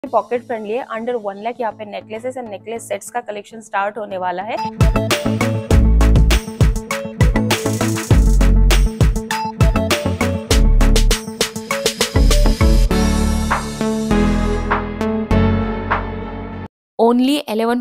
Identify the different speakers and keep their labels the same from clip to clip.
Speaker 1: Pocket friendly है। Under 1 lakh यहाँ पे नेकलेसेस एंड नेकलेस सेट्स का कलेक्शन स्टार्ट होने वाला है। ओनली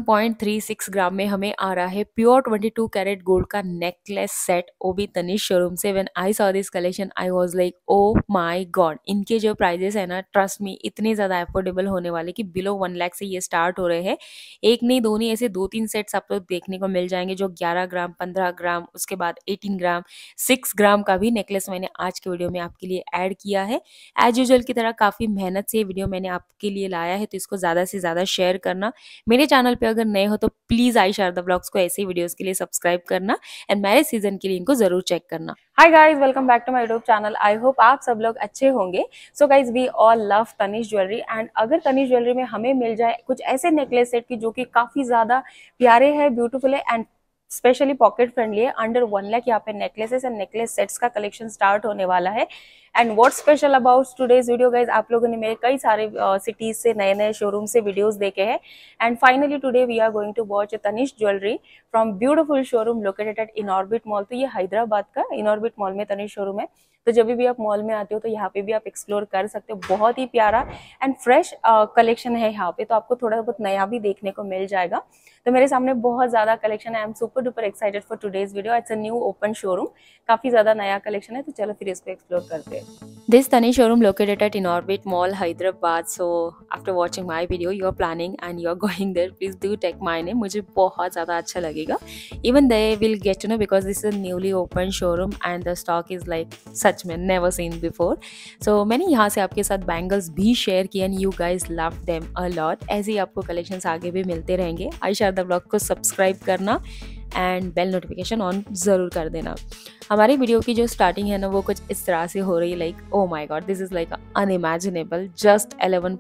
Speaker 1: 11.36 ग्राम में हमें आ रहा है प्योर 22 कैरेट गोल्ड का नेकलेस सेट, वो भी तनिष्क शोरूम से। When I saw this collection I was like oh my god. इनके जो प्राइजेस है ना, ट्रस्ट मी, इतने ज़्यादा अफोर्डेबल होने वाले कि बिलो 1 लाख से ये स्टार्ट हो रहे हैं। एक नहीं दो नहीं, ऐसे 2-3 सेट्स आपको देखने को मिल जाएंगे जो 11 ग्राम, 15 ग्राम, उसके बाद 18 ग्राम, 6 ग्राम का भी नेकलेस मैंने आज के वीडियो में आपके लिए ऐड किया है। एज यूजुअल की तरह काफ़ी मेहनत से ये वीडियो मैंने आपके लिए लाया है, तो इसको ज़्यादा से ज़्यादा शेयर करना। मेरे चैनल पे अगर नए हो तो प्लीज आई शारदा ब्लॉग्स को ऐसे वीडियोस के लिए सब्सक्राइब करना एंड मैरिज सीजन के लिए इनको जरूर चेक करना। Hi guys, welcome back to my YouTube channel. I hope आप सब लोग अच्छे होंगे। So guys, we all love Tanishq jewellery and अगर तनिष्क ज्वेलरी में हमें मिल जाए कुछ ऐसे नेकलेस सेट की जो कि काफी ज्यादा प्यारे हैं, ब्यूटीफुल है एंड स्पेशली पॉकेट फ्रेंडली है, अंडर 1 लाख यहाँ पे नेकलेसेस एंड नेकलेस सेट्स का कलेक्शन स्टार्ट होने वाला है। And what special about today's video guys, आप लोगों ने मेरे कई सारे सिटीज से, नए नए शोरूम से वीडियोस देखे हैं and finally today we are going to watch Tanishq jewellery from beautiful showroom located at Inorbit mall. तो ये हैदराबाद का इनऑर्बिट मॉल में तनिष्क शोरूम है। तो जब भी आप मॉल में आते हो तो यहाँ पे भी आप एक्सप्लोर कर सकते हो। बहुत ही प्यारा एंड फ्रेश कलेक्शन है यहाँ पे, तो आपको थोड़ा बहुत नया भी देखने को मिल जाएगा। तो मेरे सामने बहुत ज्यादा कलेक्शन है। I am super duper excited for today's video. It's a new open showroom, काफी ज्यादा नया कलेक्शन है, तो चलो फिर इसको एक्सप्लोर करते हैं। This Taniष्क showroom located at Inorbit Mall, Hyderabad. So after watching my video, you are planning and you are going there, please do take my name. मुझे बहुत ज़्यादा अच्छा लगेगा. Even they will get to know because this is a newly opened showroom and the stock is like सच में never seen before. So मैंने यहाँ से आपके साथ बैंगल्स भी शेयर किए and you guys love them a lot. ऐसे ही आपको कलेक्शंस आगे भी मिलते रहेंगे। आई शारदा ब्लॉग को सब्सक्राइब करना एंड बेल नोटिफिकेशन ऑन ज़रूर कर देना। हमारी वीडियो की जो स्टार्टिंग है ना, वो कुछ इस तरह से हो रही है, like oh my god, this is like unimaginable. Just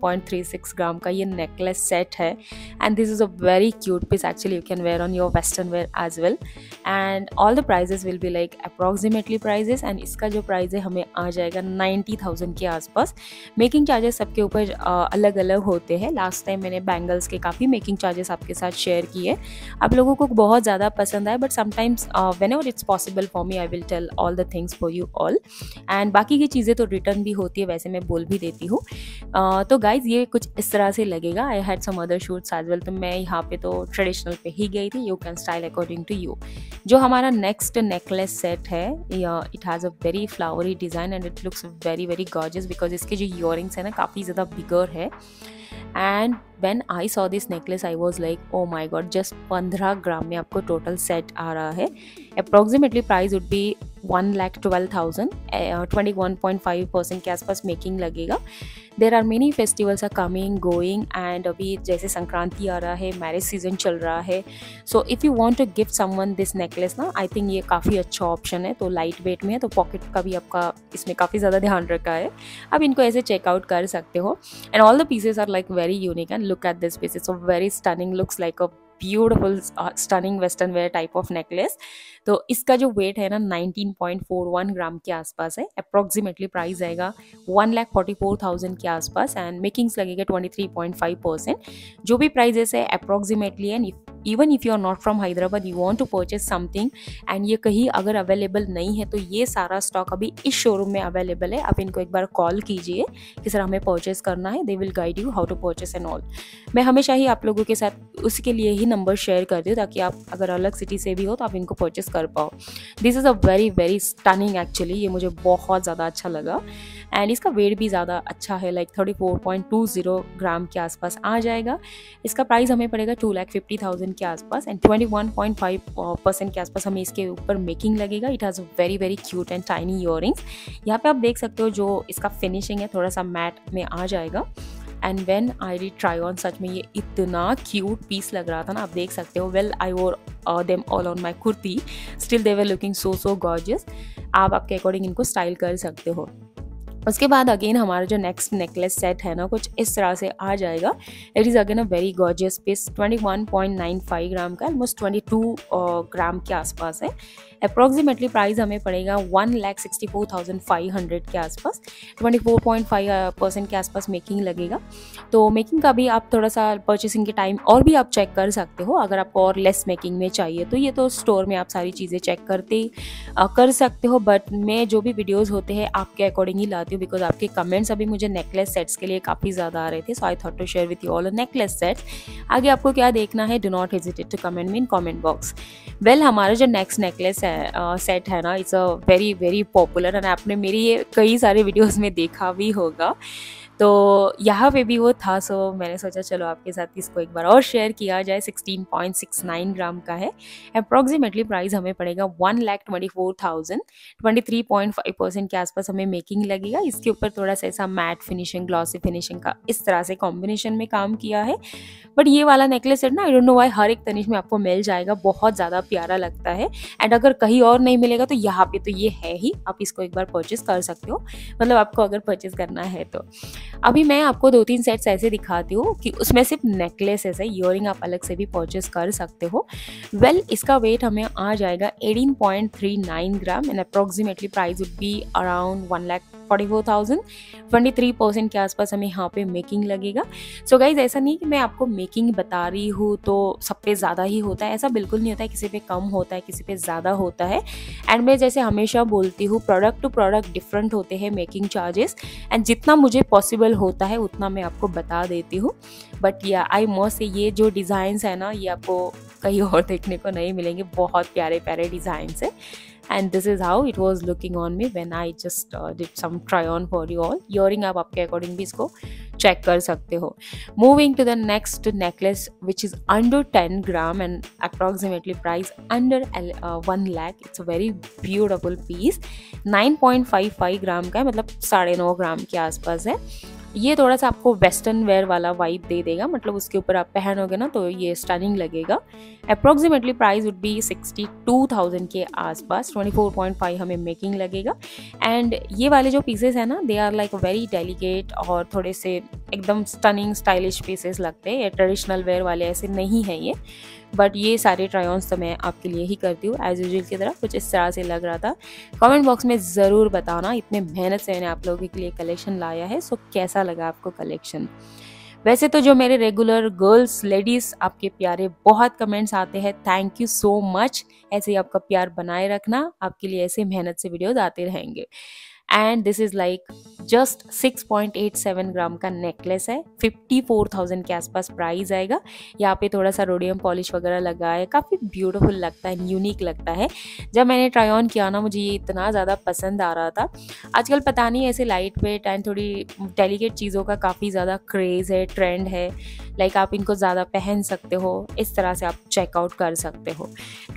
Speaker 1: 11.36 gram का ये नेकलेस सेट है and this is a very cute piece. Actually you can wear on your western wear as well and all the prices will be like approximately prices. And इसका जो price है हमें आ जाएगा 90,000 के आसपास। मेकिंग चार्जेस सबके ऊपर अलग अलग होते हैं। लास्ट टाइम मैंने बैंगल्स के काफ़ी मेकिंग चार्जेस आपके साथ शेयर किए, आप लोगों को बहुत ज़्यादा पसंद आए, but sometimes whenever it's possible for me I will tell all the things for you all. And बाकी की चीज़ें तो रिटर्न भी होती है, वैसे मैं बोल भी देती हूँ। तो गाइज ये कुछ इस तरह से लगेगा। I had some other shoots as well, तो मैं यहाँ पे तो ट्रेडिशनल पे ही गई थी। You can style according to you. जो हमारा नेक्स्ट नेकलेस सेट है, it has a very flowery design and it looks very very gorgeous because इसके जो ईयरिंग्स है ना, काफ़ी ज़्यादा बिगर है। And when I saw this necklace I was like oh my god, just 15 gram में आपको टोटल सेट आ रहा है। अप्रॉक्सीमेटली प्राइस वुड बी 1,12,000, 21.5% के आसपास मेकिंग लगेगा। There are many festivals are coming going and अभी जैसे संक्रांति आ रहा है, मैरिज सीजन चल रहा है। So if you want to gift someone this necklace ना, आई थिंक ये काफ़ी अच्छा ऑप्शन है। तो लाइट वेट में है, तो पॉकेट का भी आपका इसमें काफ़ी ज़्यादा ध्यान रखा है। आप इनको ऐसे चेकआउट कर सकते हो and all the pieces are like very unique and look at this piece, it's a very stunning, looks like a beautiful stunning western wear type of necklace। तो इसका जो वेट है ना 19.41 ग्राम के आसपास है। अप्रॉक्सीमेटली प्राइस आएगा 1,44,000 के आसपास एंड मेकिंग्स लगेगा 23.5%। जो भी प्राइजेस है approximately and even if you are not from Hyderabad, you want to purchase something and ये कहीं अगर अवेलेबल नहीं है तो ये सारा स्टॉक अभी इस शोरूम में अवेलेबल है। आप इनको एक बार कॉल कीजिए कि सर हमें परचेज करना है, they will guide you how to purchase and all. मैं हमेशा ही आप लोगों के साथ उसके लिए ही नंबर शेयर करती हूँ ताकि आप अगर अलग सिटी से भी हो तो आप इनको परचेज कर पाओ। This is a very very stunning, actually ये मुझे बहुत ज़्यादा अच्छा लगा एंड इसका वेट भी ज़्यादा अच्छा है, लाइक 34.20 ग्राम के आसपास आ जाएगा। इसका प्राइस हमें पड़ेगा 2,50,000 के आसपास एंड 21.5% के आसपास हमें इसके ऊपर मेकिंग लगेगा। It has very very cute and tiny earrings. यहाँ पे आप देख सकते हो जो इसका फिनिशिंग है थोड़ा सा मैट में आ जाएगा and when I did try on, सच में ये इतना क्यूट पीस लग रहा था ना, आप देख सकते हो। Well I wore them all on my kurti, still they were looking so gorgeous. आप आपके अकॉर्डिंग इनको स्टाइल कर सकते हो। उसके बाद अगेन हमारा जो नेक्स्ट नेकलेस सेट है ना कुछ इस तरह से आ जाएगा। It is again a very gorgeous piece, 21.95 gram का, ऑलमोस्ट 22 ग्राम के आसपास है। अप्रॉक्सीमेटली प्राइस हमें पड़ेगा 1,64,500 के आसपास, 24.5% के आसपास मेकिंग लगेगा। तो मेकिंग का भी आप थोड़ा सा परचेसिंग के टाइम और भी आप चेक कर सकते हो, अगर आपको और लेस मेकिंग में चाहिए तो ये तो स्टोर में आप सारी चीज़ें चेक करते कर सकते हो। बट मैं जो भी वीडियोज़ होते हैं आपके अकॉर्डिंग ही लाती हूँ, बिकॉज आपके कमेंट्स अभी मुझे नेकलेस सेट्स के लिए काफ़ी ज़्यादा आ रहे थे, so I thought to share with you all a necklace set. आगे आपको क्या देखना है, do not hesitate to comment me in comment box. Well हमारा जो नेक्स्ट नेकलेस सेट है ना, it's a very very popular and आपने मेरी ये कई सारे वीडियोस में देखा भी होगा। तो यहाँ पे भी वो था, सो मैंने सोचा चलो आपके साथ इसको एक बार और शेयर किया जाए। 16.69 ग्राम का है। अप्रॉक्सीमेटली प्राइस हमें पड़ेगा 1,24,000, 23.5% के आसपास हमें मेकिंग लगेगा। इसके ऊपर थोड़ा सा ऐसा मैट फिनिशिंग, ग्लॉसी फिनिशिंग का इस तरह से कॉम्बिनेशन में काम किया है। बट ये वाला नेकलेस सेट ना, आई डोंट नो व्हाई हर एक तनिष में आपको मिल जाएगा, बहुत ज़्यादा प्यारा लगता है। एंड अगर कहीं और नहीं मिलेगा तो यहाँ पे तो ये है ही, आप इसको एक बार परचेज कर सकते हो, मतलब आपको अगर परचेज करना है तो। अभी मैं आपको 2-3 सेट्स ऐसे दिखाती हूँ कि उसमें सिर्फ नेकलेसेस है, ईयरिंग आप अलग से भी परचेज कर सकते हो। वेल इसका वेट हमें आ जाएगा 18.39 gram and approximately price would be around 1,44,000, 23% के आसपास हमें यहाँ पे मेकिंग लगेगा। सो गाइज ऐसा नहीं कि मैं आपको मेकिंग बता रही हूँ तो सब पे ज़्यादा ही होता है, ऐसा बिल्कुल नहीं होता है। किसी पे कम होता है, किसी पे ज़्यादा होता है। एंड मैं जैसे हमेशा बोलती हूँ, प्रोडक्ट टू प्रोडक्ट डिफरेंट होते हैं मेकिंग चार्जेस, एंड जितना मुझे पॉसिबल होता है उतना मैं आपको बता देती हूँ। बट या आई मस्ट से ये जो डिज़ाइंस है ना, ये आपको कहीं और देखने को नहीं मिलेंगे। बहुत प्यारे प्यारे डिज़ाइंस है। And this is how it was looking on me when I just did some try on for you all. Earring आप आपके अकॉर्डिंग भी इसको चेक कर सकते हो। Moving to the next necklace which is under 10 gram and approximately price under 1 lakh. It's a very beautiful piece. 9.55 ग्राम का है, मतलब 9.5 ग्राम के आसपास है। ये थोड़ा सा आपको वेस्टर्न वेयर वाला वाइब दे देगा, मतलब उसके ऊपर आप पहनोगे ना तो ये स्टनिंग लगेगा। अप्रॉक्सीमेटली प्राइस वुड बी 62,000 के आसपास, 24.5 हमें मेकिंग लगेगा। एंड ये वाले जो पीसेस है ना, they are like very delicate और थोड़े से एकदम स्टनिंग स्टाइलिश पीसेस लगते हैं। ये ट्रेडिशनल वेयर वाले ऐसे नहीं हैं ये, बट ये सारे ट्राई-ऑन्स तो मैं आपके लिए ही करती हूँ एज यूजुअल की तरह। कुछ इस तरह से लग रहा था। कमेंट बॉक्स में ज़रूर बताना, इतने मेहनत से मैंने आप लोगों के लिए कलेक्शन लाया है, सो कैसा लगा आपको कलेक्शन। वैसे तो जो मेरे रेगुलर गर्ल्स लेडीज़ आपके प्यारे बहुत कमेंट्स आते हैं, थैंक यू सो मच। ऐसे ही आपका प्यार बनाए रखना, आपके लिए ऐसे मेहनत से वीडियोज आते रहेंगे। And this is like just 6.87 gram का नेकलेस है, 54,000 के आसपास प्राइस आएगा। यहाँ पे थोड़ा सा रोडियम पॉलिश वगैरह लगा है, काफ़ी ब्यूटीफुल लगता है, यूनिक लगता है। जब मैंने ट्राई ऑन किया ना, मुझे ये इतना ज़्यादा पसंद आ रहा था। आजकल पता नहीं ऐसे लाइट वेट एंड थोड़ी डेलिकेट चीज़ों का काफ़ी ज़्यादा क्रेज़ है, ट्रेंड है। लाइक आप इनको ज़्यादा पहन सकते हो, इस तरह से आप चेकआउट कर सकते हो।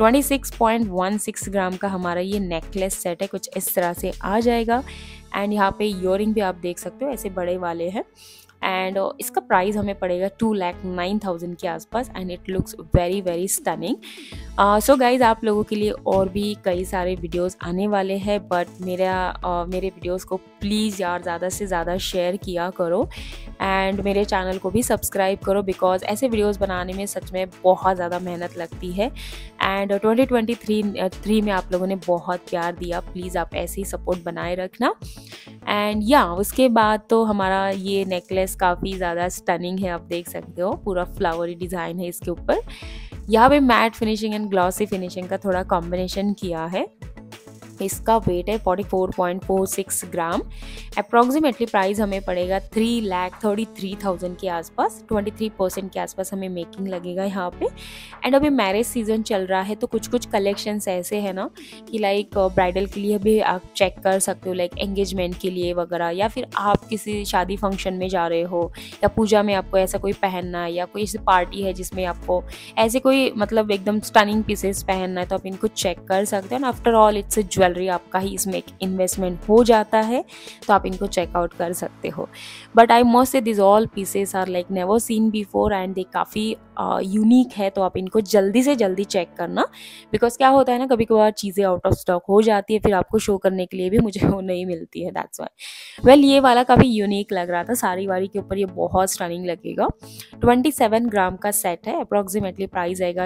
Speaker 1: 26.16 ग्राम का हमारा ये नेकलेस सेट है, कुछ इस तरह से आ जाएगा। एंड यहाँ पे ईयरिंग भी आप देख सकते हो, ऐसे बड़े वाले हैं। एंड इसका प्राइस हमें पड़ेगा 2,09,000 के आसपास and it looks very very stunning. So guys आप लोगों के लिए और भी कई सारे वीडियोस आने वाले हैं, बट मेरे वीडियोस को प्लीज़ यार ज़्यादा से ज़्यादा शेयर किया करो एंड मेरे चैनल को भी सब्सक्राइब करो, बिकॉज ऐसे वीडियोस बनाने में सच में बहुत ज़्यादा मेहनत लगती है। एंड 2023 में आप लोगों ने बहुत प्यार दिया, प्लीज़ आप ऐसे ही सपोर्ट बनाए रखना। एंड या उसके बाद तो हमारा ये नेकलेस काफ़ी ज़्यादा स्टनिंग है, आप देख सकते हो, पूरा फ्लावरी डिज़ाइन है इसके ऊपर। यहाँ पे matte finishing and glossy finishing का थोड़ा कॉम्बिनेशन किया है। इसका वेट है 44.46 ग्राम। अप्रॉक्सीमेटली प्राइस हमें पड़ेगा 3,33,000 के आसपास, 23% के आसपास हमें मेकिंग लगेगा यहाँ पे। एंड अभी मैरिज सीजन चल रहा है, तो कुछ कुछ कलेक्शंस ऐसे हैं ना कि लाइक ब्राइडल के लिए भी आप चेक कर सकते हो, लाइक एंगेजमेंट के लिए वगैरह, या फिर आप किसी शादी फंक्शन में जा रहे हो या पूजा में आपको ऐसा कोई पहनना है, या कोई ऐसी पार्टी है जिसमें आपको ऐसे कोई मतलब एकदम स्टनिंग पीसेस पहनना है, तो आप इनको चेक कर सकते हो। And after all it's jewellery आपका ही इसमें एक इन्वेस्टमेंट हो जाता है, तो आप इनको चेकआउट कर सकते हो। But I must say this all pieces are like never seen before and they काफ़ी यूनिक है, तो आप इनको जल्दी से जल्दी चेक करना। बिकॉज क्या होता है ना, कभी कभार चीज़ें आउट ऑफ स्टॉक हो जाती है, फिर आपको शो करने के लिए भी मुझे वो नहीं मिलती है, दैट्स वाई। वेल, ये वाला काफ़ी यूनिक लग रहा था, सारी वारी के ऊपर ये बहुत स्टनिंग लगेगा। 27 ग्राम का सेट है, अप्रॉक्सीमेटली प्राइस आएगा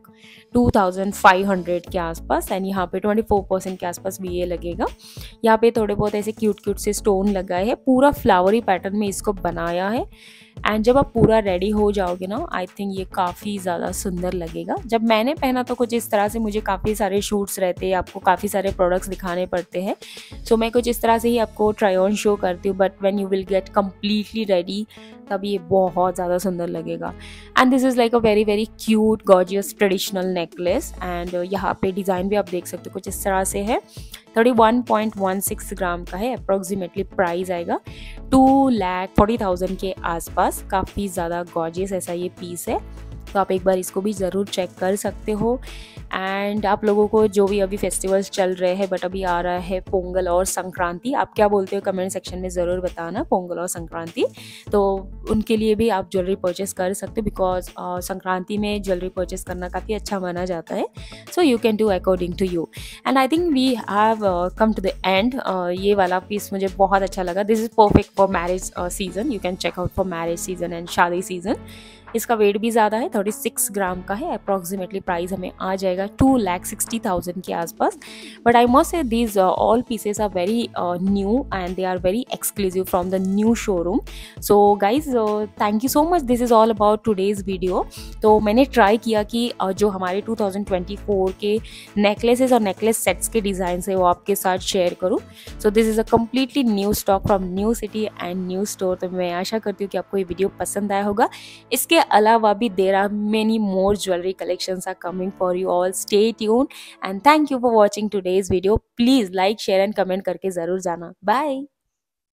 Speaker 1: 2,02,500 के आसपास एंड यहाँ पे 24% के आसपास भी ये लगेगा। यहाँ पे थोड़े बहुत ऐसे क्यूट क्यूट से स्टोन लगाए हैं, पूरा फ्लावरी पैटर्न में इसको बनाया है। एंड जब आप पूरा रेडी हो जाओगे ना, आई थिंक ये काफ़ी ज़्यादा सुंदर लगेगा। जब मैंने पहना तो कुछ इस तरह से, मुझे काफ़ी सारे शूट्स रहते हैं, आपको काफ़ी सारे प्रोडक्ट्स दिखाने पड़ते हैं, सो मैं कुछ इस तरह से ही आपको ट्राई ऑन शो करती हूँ। But when you will get completely ready, तब ये बहुत ज़्यादा सुंदर लगेगा। And this is like a very very cute gorgeous traditional necklace and यहाँ पे डिज़ाइन भी आप देख सकते हो कुछ इस तरह से है। 31.16 ग्राम का है, अप्रॉक्सीमेटली प्राइस आएगा 2,40,000 के आसपास। काफ़ी ज़्यादा गॉर्जियस ऐसा ये पीस है, तो आप एक बार इसको भी ज़रूर चेक कर सकते हो। एंड आप लोगों को जो भी अभी फेस्टिवल्स चल रहे हैं, बट अभी आ रहा है पोंगल और संक्रांति, आप क्या बोलते हो कमेंट सेक्शन में ज़रूर बताना, पोंगल और संक्रांति, तो उनके लिए भी आप ज्वेलरी परचेस कर सकते हो। बिकॉज संक्रांति में ज्वेलरी परचेस करना काफ़ी अच्छा माना जाता है, so you can do according to you. And I think we have come to the end. ये वाला पीस मुझे बहुत अच्छा लगा। This is perfect for marriage season, you can check out for marriage season and शादी season. इसका weight भी ज़्यादा है, 36 ग्राम का है, अप्रॉक्सीमेटली प्राइस हमें आ जाएगा 2,60,000 के आसपास। But I must say these all pieces are very new and they are very exclusive from the new showroom. So guys, thank you so much, this is all about today's video. तो मैंने try किया कि जो हमारे 2024 के necklaces और necklace sets के design है वो आपके साथ शेयर करूँ। So this is a completely new stock from new city and new store. तो मैं आशा करती हूँ कि आपको ये वीडियो पसंद आया होगा। इसके अलावा भी there are many more jewellery collections are coming for you all. Stay tune and thank you for watching today's video. Please like share and comment करके जरूर जाना। बाय।